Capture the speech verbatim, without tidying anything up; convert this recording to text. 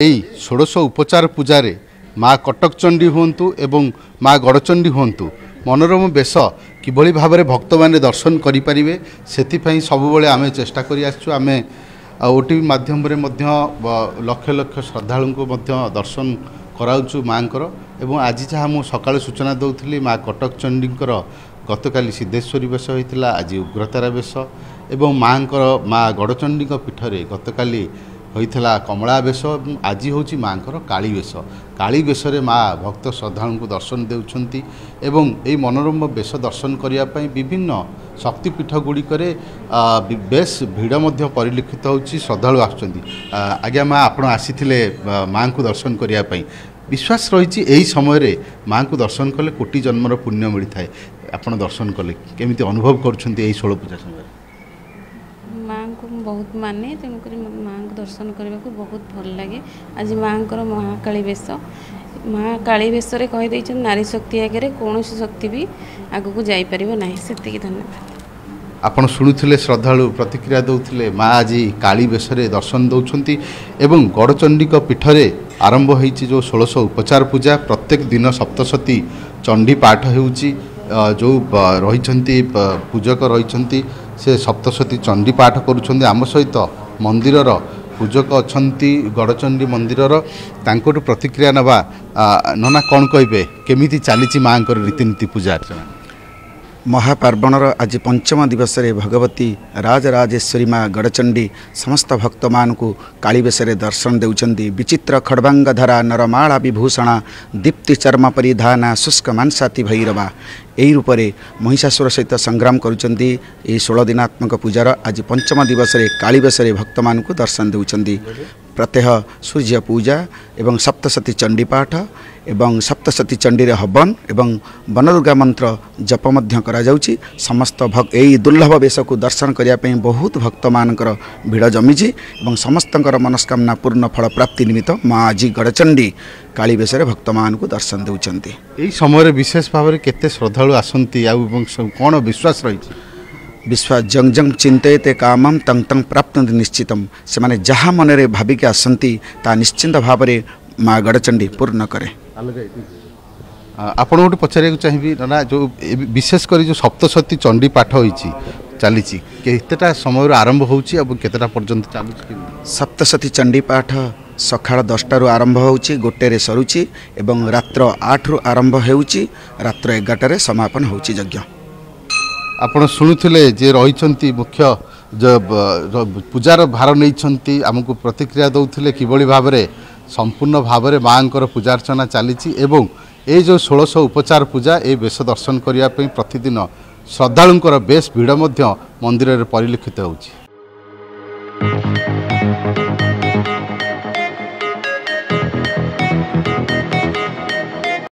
এই षोडश उपचार पूजार माँ कटकचंडी हूँ एवं माँ गड़चंडी हूँ मनोरम बेश किभली भाव में भक्त मैंने दर्शन करें से सबुबले आम चेष्टा करें ओटीवी माध्यम लक्ष लक्ष श्रद्धालु को दर्शन कराऊँ माँ एवं आज जहाँ मुझे सका सूचना दूसरी माँ कटकचंडीकर गतकाली सिद्धेश्वरी बेश होता आज उग्रतारा बेश एवं माँ माँ गड़चंडी पीठरे गतकाली होता कमला बेश आज हूँ माँ काली बेश काली बेश माँ भक्त श्रद्धालु को दर्शन देउछंती एवं यही मनोरम बेश दर्शन करने विभिन्न शक्तिपीठ गुड़िक बेस भिड़ परिलक्षित होची श्रद्धालु आसुचंती। आज्ञा माँ आपण आसी माँ को दर्शन करने विश्वास रही यही समय माँ को दर्शन कले कोटि जन्मर पुण्य मिलता है आपण दर्शन कले केमिति अनुभव कर षोल पूजा समय माँ को बहुत माने तेणुक माँ को दर्शन करने को बहुत भल लगे। आज माँ महाकाली बेश माँ काली बेश कहीदे नारी शक्ति आगे कौन शक्ति भी आग को जापर ना से धन्यवाद। आपण शुणुले श्रद्धालु प्रतिक्रिया दौले माँ आज काली बेश दर्शन दौरान एवं गड़चंडी पीठरे आरंभ होती जो षोड़श उपचार पूजा प्रत्येक दिन सप्तशती चंडी पाठ होउची जो रही पूजक रही से सप्तशती चंडी पाठ करुँच आम सहित मंदिरर पूजक अच्छा गड़चंडी मंदिरर तांकोटु प्रतिक्रिया नवा नना कौन कहे केमिति चली माँ रीतिनीति पूजा अर्चना महापार्वणर आज पंचम दिवस रे भगवती राजराजेश्वरी माँ गड़चंडी समस्त भक्त मान को काली बेश दर्शन देउछंती। विचित्र खड्वांगधरा नरमाला विभूषणा दीप्ति चर्म परिधाना शुष्क मांसाती भैरवा यही रूप से महिषासुर सहित संग्राम करुँच षोल दिनात्मक पूजार आज पंचम दिवस रे काली बेश भक्त मान को दर्शन देउछंती। प्रत्यह सूर्य पूजा एवं सप्तशती चंडी पाठ एवं सप्तशती चंडी हवन एवं वनदुर्गा मंत्र जप मध्य करा जाउची। समस्त भक्त यही दुर्लभ बेश को दर्शन करने बहुत भक्त मानकर भिड़ जमीची एवं समस्तंकर मनस्कामना पूर्ण फल प्राप्ति निमित्त माँ आज गड़चंडी काली बेश भक्त मान को दर्शन देउछंती। यही समय विशेष भाव में केते श्रद्धालु आसंती कौन विश्वास रही विश्वास जंग जंग चिंतते कामम तंग तंग प्राप्त निश्चितम से माने जहाँ मन रे भाविक आसंती ता निश्चिंत भाव में माँ गड़चंडी पूर्ण करे। आपण गोटे पचार चाहिए ना जो विशेषकर जो सप्तशती चंडी पाठ होती चली केतेटा समय आरंभ होची अब केतेटा पर्यंत चलुची सप्तशती चंडी पाठ सकाळ दसटारू आरंभ होची गोटे सरुची एवं रात्र आठ रु आरंभ होची रात्र एगारटे समापन होची यज्ञ। आपण शुणुले जे रही मुख्य जो पूजार भार नहीं आमको प्रतिक्रिया दौले किभली भाव में संपूर्ण भाव में माँ पूजा अर्चना चली एवं ये जो षोड़श उपचार पूजा ये बेश दर्शन करने प्रतिदिन श्रद्धालुंकर बेश भिड़ मंदिर में परिलक्षित होची।